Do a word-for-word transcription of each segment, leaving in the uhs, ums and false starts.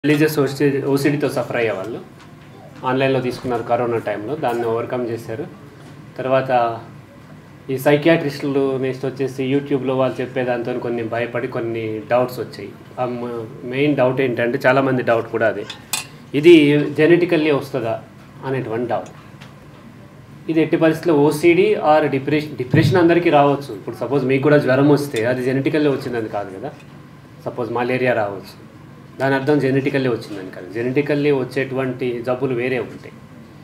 Religious OCD ఓసిడితో suffer అయ్యే వాళ్ళు ఆన్లైన్లో తీసుకున్నారు కరోనా టైంలో, దాన్ని ఓవర్కమ్ చేశారు. తర్వాత ఈ సైకియాట్రిస్టులు నెక్స్ట్ వచ్చేసి యూట్యూబ్లో వాళ్ళు చెప్పేదాంతో కొన్ని భయపడి కొన్ని డౌట్స్ వచ్చాయి. ఆ మెయిన్ డౌట్ ఏంటంటే చాలామంది డౌట్ కూడా అదే, ఇది జెనెటికల్లీ వస్తుందా అనేటువంటి డౌట్. ఇది ఎట్టి పరిస్థితుల్లో ఓసిడి ఆర్ డిప్రెషన్ డిప్రెషన్ అందరికీ రావచ్చు. ఇప్పుడు సపోజ్ మీకు కూడా జ్వరం వస్తే అది జెనెటికల్లీ వచ్చిందని కాదు కదా. సపోజ్ మలేరియా రావచ్చు, దాని అర్థం జెనెటికల్లీ వచ్చిందని కాదు. జెనెటికల్లీ వచ్చేటువంటి జబ్బులు వేరే ఉంటాయి.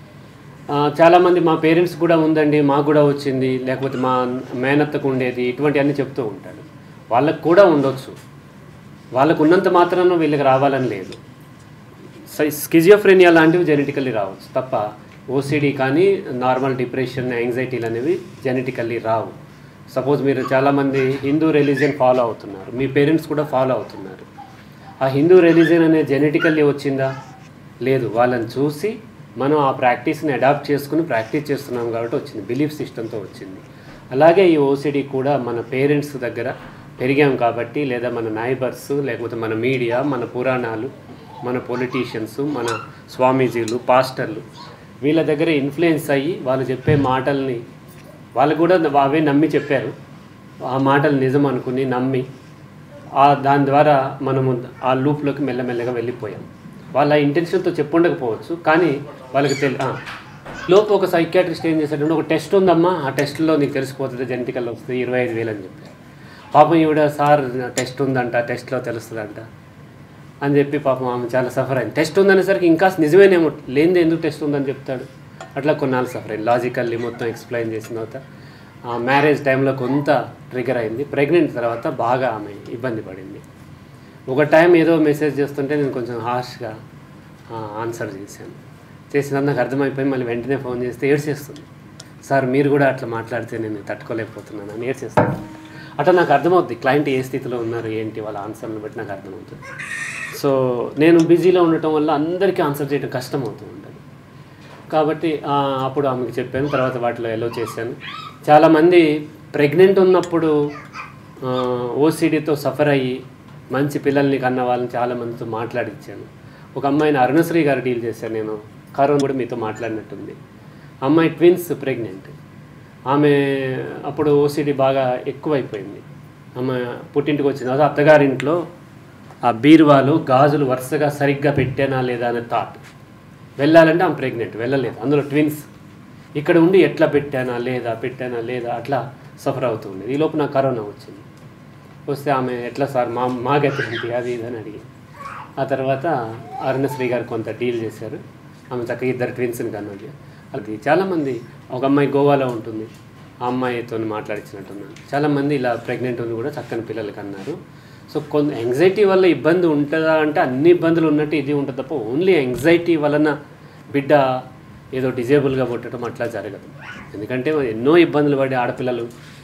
చాలామంది మా పేరెంట్స్ కూడా ఉందండి, మాకు కూడా వచ్చింది, లేకపోతే మా మేనత్తకు ఉండేది, ఇటువంటి అన్నీ చెప్తూ ఉంటాడు. వాళ్ళకు కూడా ఉండొచ్చు, వాళ్ళకు ఉన్నంత మాత్రాన వీళ్ళకి రావాలని లేదు. స్కిజోఫ్రెనియా లాంటివి జెనెటికల్లీ రావచ్చు తప్ప ఓసిడి కానీ నార్మల్ డిప్రెషన్ యాంగ్జైటీలు అనేవి జెనెటికల్లీ రావు. సపోజ్ మీరు చాలామంది హిందూ రిలీజియన్ ఫాలో అవుతున్నారు, మీ పేరెంట్స్ కూడా ఫాలో అవుతున్నారు. ఆ హిందూ రిలీజియన్ అనేది జెనెటికల్లీ వచ్చిందా? లేదు, వాళ్ళని చూసి మనం ఆ ప్రాక్టీస్ని అడాప్ట్ చేసుకుని ప్రాక్టీస్ చేస్తున్నాం కాబట్టి వచ్చింది, బిలీఫ్ సిస్టంతో వచ్చింది. అలాగే ఈ ఓసిడి కూడా మన పేరెంట్స్ దగ్గర పెరిగాం కాబట్టి, లేదా మన నైబర్స్, లేకపోతే మన మీడియా, మన పురాణాలు, మన పొలిటీషియన్స్, మన స్వామీజీలు, పాస్టర్లు, వీళ్ళ దగ్గర ఇన్ఫ్లుయెన్స్ అయ్యి వాళ్ళు చెప్పే మాటల్ని వాళ్ళు కూడా అవే నమ్మి చెప్పారు. ఆ మాటలు నిజం అనుకుని నమ్మి ఆ దాని ద్వారా మనము ఆ లూప్లోకి మెల్లమెల్లగా వెళ్ళిపోయాం. వాళ్ళ ఇంటెన్షన్తో చెప్పుండకపోవచ్చు, కానీ వాళ్ళకి తెలి లోపు ఒక సైకియాట్రిస్ట్ ఏం చేశాడంటే, ఒక టెస్ట్ ఉందమ్మా, ఆ టెస్ట్లో నీకు తెలిసిపోతుంది జెనెటికల్ వస్తుంది, ఇరవై ఐదు వేలు అని చెప్పారు. పాపం ఈవిడ సార్ టెస్ట్ ఉందంట, టెస్ట్లో తెలుస్తుందంట అని చెప్పి పాపం ఆమె చాలా సఫర్ అయింది. టెస్ట్ ఉందనేసరికి ఇంకా నిజమేనేమో, లేనిది ఎందుకు టెస్ట్ ఉందని చెప్తాడు. అట్లా కొన్నాళ్ళు సఫర్ అయింది. లాజికల్లీ మొత్తం ఎక్స్ప్లెయిన్ చేసిన తర్వాత మ్యారేజ్ టైంలో కొంత ట్రిగర్ అయింది. ప్రెగ్నెంట్ తర్వాత బాగా ఆమె ఇబ్బంది పడింది. ఒక టైం ఏదో మెసేజ్ చేస్తుంటే నేను కొంచెం హార్ష్గా ఆన్సర్ చేశాను. చేసిన నాకు అర్థమైపోయి మళ్ళీ వెంటనే ఫోన్ చేస్తే ఏడ్చేస్తుంది. సార్ మీరు కూడా అట్లా మాట్లాడితే నేను తట్టుకోలేకపోతున్నాను అని ఏడ్చేస్తాను. అట్లా నాకు అర్థమవుతుంది క్లయింట్ ఏ స్థితిలో ఉన్నారు ఏంటి, వాళ్ళ ఆన్సర్ని బట్టి నాకు అర్థమవుతుంది. సో నేను బిజీలో ఉండటం వల్ల అందరికీ ఆన్సర్ చేయడం కష్టం అవుతూ ఉంటుంది. కాబట్టి అప్పుడు ఆమెకు చెప్పాను, తర్వాత వాటిలో ఎలో చేశాను. చాలామంది ప్రెగ్నెంట్ ఉన్నప్పుడు ఓసిడితో సఫర్ అయ్యి మంచి పిల్లల్ని కన్న వాళ్ళని చాలామందితో మాట్లాడించాను. ఒక అమ్మాయిని అరుణశ్రీ గారు డీల్ చేశాను నేను, కరోనా కూడా మీతో మాట్లాడినట్టుంది. అమ్మాయి ట్విన్స్ ప్రెగ్నెంట్. ఆమె అప్పుడు ఓసిడి బాగా ఎక్కువైపోయింది. ఆమె పుట్టింటికి వచ్చిన తర్వాత అత్తగారింట్లో ఆ బీరువాలు గాజులు వరుసగా సరిగ్గా పెట్టానా లేదా అనే థాట్. వెళ్ళాలంటే ఆమె ప్రెగ్నెంట్, వెళ్ళలేదు. అందులో ట్విన్స్. ఇక్కడ ఉండి ఎట్లా పెట్టానా లేదా పెట్టానా లేదా అట్లా సఫర్ అవుతూ ఉండేది. ఈ లోపు నాకు కరోనా వచ్చింది. వస్తే ఆమె ఎట్లా సార్ మా మా గతి ఏంటి అది ఇది అని అడిగి, ఆ తర్వాత అరుణశ్రీ గారు కొంత డీల్ చేశారు. ఆమె చక్కగా ఇద్దరు ట్విన్స్ని కన్నది. అది చాలామంది, ఒక అమ్మాయి గోవాలో ఉంటుంది, ఆ అమ్మాయితో మాట్లాడించినట్టున్నాను. చాలామంది ఇలా ప్రెగ్నెంట్ ఉంది కూడా చక్కని పిల్లలకి అన్నారు. సో కొంత యాంగ్జైటీ వల్ల ఇబ్బంది ఉంటుందా అంటే అన్ని ఇబ్బందులు ఉన్నట్టు ఇది ఉంటుంది తప్ప ఓన్లీ యాంగ్జైటీ వలన బిడ్డ ఏదో డిజేబుల్గా పుట్టడం అట్లా జరగదు. ఎందుకంటే ఎన్నో ఇబ్బందులు పడి ఆడపిల్లలు,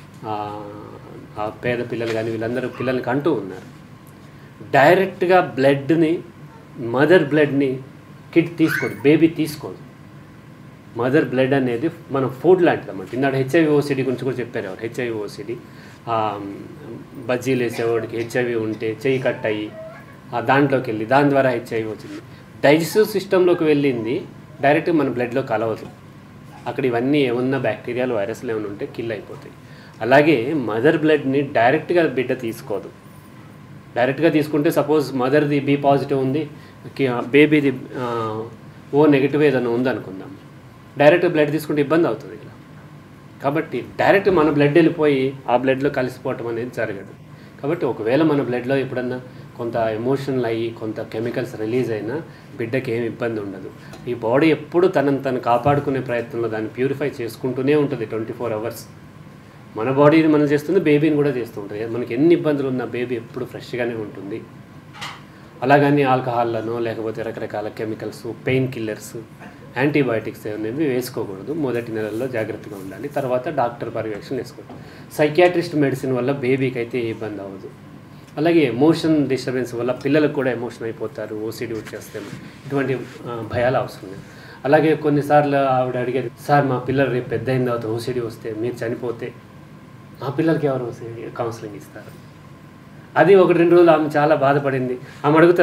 పేద పిల్లలు కానీ వీళ్ళందరూ పిల్లలకి అంటూ ఉన్నారు. డైరెక్ట్గా బ్లడ్ని, మదర్ బ్లడ్ని కిడ్ తీసుకోదు, బేబీ తీసుకోదు. మదర్ బ్లడ్ అనేది మనం ఫుడ్ లాంటిది అన్నమాట. ఇందాక హెచ్ఐవి ఓసిడి గురించి కూడా చెప్పారు ఎవరు. హెచ్ఐవి ఓసిడి బజ్జీలు వేసేవాడికి హెచ్ఐవి ఉంటే చెయ్యి కట్ అయ్యి దాంట్లోకి వెళ్ళి దాని ద్వారా హెచ్ఐవి వచ్చింది. డైజెస్టివ్ సిస్టంలోకి వెళ్ళింది, డైరెక్ట్గా మన బ్లడ్లో కలవదు. అక్కడ ఇవన్నీ ఏమన్నా బ్యాక్టీరియాలు, వైరస్లు ఏమైనా ఉంటే కిల్ అయిపోతాయి. అలాగే మదర్ బ్లడ్ని డైరెక్ట్గా బిడ్డ తీసుకోదు. డైరెక్ట్గా తీసుకుంటే సపోజ్ మదర్ది బి పాజిటివ్ ఉంది, బేబీది ఓ నెగిటివ్ ఏదైనా ఉందనుకుందాం, డైరెక్ట్ బ్లడ్ తీసుకుంటే ఇబ్బంది అవుతుంది ఇలా. కాబట్టి డైరెక్ట్ మన బ్లడ్ వెళ్ళిపోయి ఆ బ్లడ్లో కలిసిపోవటం అనేది జరగదు. కాబట్టి ఒకవేళ మన బ్లడ్లో ఎప్పుడన్నా కొంత ఎమోషనల్ అయ్యి కొంత కెమికల్స్ రిలీజ్ అయినా బిడ్డకి ఏమి ఇబ్బంది ఉండదు. ఈ బాడీ ఎప్పుడు తనను తను కాపాడుకునే ప్రయత్నంలో దాన్ని ప్యూరిఫై చేసుకుంటూనే ఉంటుంది ట్వంటీ ఫోర్ అవర్స్. మన బాడీని మనం చేస్తుంది, బేబీని కూడా చేస్తూ ఉంటుంది. మనకి ఎన్ని ఇబ్బందులు ఉన్నా బేబీ ఎప్పుడు ఫ్రెష్గానే ఉంటుంది. అలాగని ఆల్కహాల్లను లేకపోతే రకరకాల కెమికల్స్, పెయిన్ కిల్లర్స్, యాంటీబయాటిక్స్ అనేవి వేసుకోకూడదు. మొదటి నెలల్లో జాగ్రత్తగా ఉండాలి. తర్వాత డాక్టర్ పర్యవేక్షణ వేసుకోవాలి. సైకియాట్రిస్ట్ మెడిసిన్ వల్ల బేబీకి అయితే ఏ ఇబ్బంది అవ్వదు. అలాగే ఎమోషన్ డిస్టర్బెన్స్ వల్ల పిల్లలకు కూడా ఎమోషన్ అయిపోతారు, ఓసిడి వచ్చేస్తాము, ఇటువంటి భయాలు అవసరం లేదు. అలాగే కొన్నిసార్లు ఆవిడ అడిగేది, సార్ మా పిల్లలు రేపు పెద్ద అయిన తర్వాత ఓసిడి వస్తే మీరు చనిపోతే మా పిల్లలకి ఎవరు ఓసిడి కౌన్సిలింగ్ ఇస్తారు? అది ఒకటి రెండు రోజులు ఆమె చాలా బాధపడింది. ఆమె అడుగుతుంది,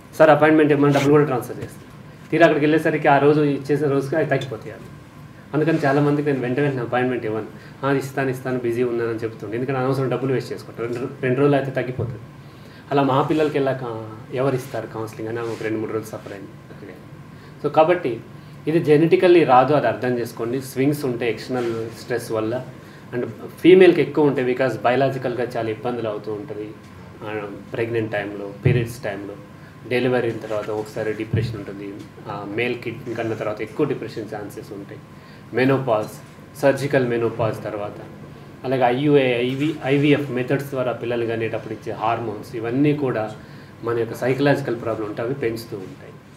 సార్ అపాయింట్మెంట్ ఇవ్వమని డబ్బులు కూడా ట్రాన్స్ఫర్ చేస్తాను. తీరా అక్కడికి వెళ్ళేసరికి ఆ రోజు ఇచ్చేసిన రోజుకి అవి తగ్గిపోతాయి. అందుకని చాలామందికి నేను వెంట వెంటనే అపాయింట్మెంట్ ఇవ్వను. ఇస్తాను ఇస్తాను బిజీ ఉన్నానని చెప్తుండే. ఎందుకంటే అనవసరం డబ్బులు వేస్ట్ చేసుకుంటారు. రెండు రెండు రోజులు అయితే తగ్గిపోతుంది. అలా మా పిల్లలకి వెళ్ళాక ఎవరు ఇస్తారు కౌన్సిలింగ్ అని ఒక రెండు మూడు రోజులు సఫర్ అయింది. సో కాబట్టి ఇది జెనెటికల్లీ రాదు, అది అర్థం చేసుకోండి. స్వింగ్స్ ఉంటాయి ఎక్స్టర్నల్ స్ట్రెస్ వల్ల. అండ్ ఫీమేల్కి ఎక్కువ ఉంటాయి బికాజ్ బయలాజికల్గా చాలా ఇబ్బందులు అవుతూ ఉంటుంది. ప్రెగ్నెంట్ టైంలో, పీరియడ్స్ టైంలో, డెలివరీ అయిన తర్వాత ఒకసారి డిప్రెషన్ ఉంటుంది. మేల్కి కన్నా తర్వాత ఎక్కువ డిప్రెషన్ ఛాన్సెస్ ఉంటాయి. మెనోపాజ్, సర్జికల్ మెనోపాజ్ తర్వాత, అలాగే ఐయుఏ, ఐవి ఐవీఎఫ్ మెథడ్స్ ద్వారా పిల్లలు కనేటప్పుడు ఇచ్చే హార్మోన్స్, ఇవన్నీ కూడా మన యొక్క సైకలాజికల్ ప్రాబ్లం ఉంటే అవి పెంచుతూ ఉంటాయి.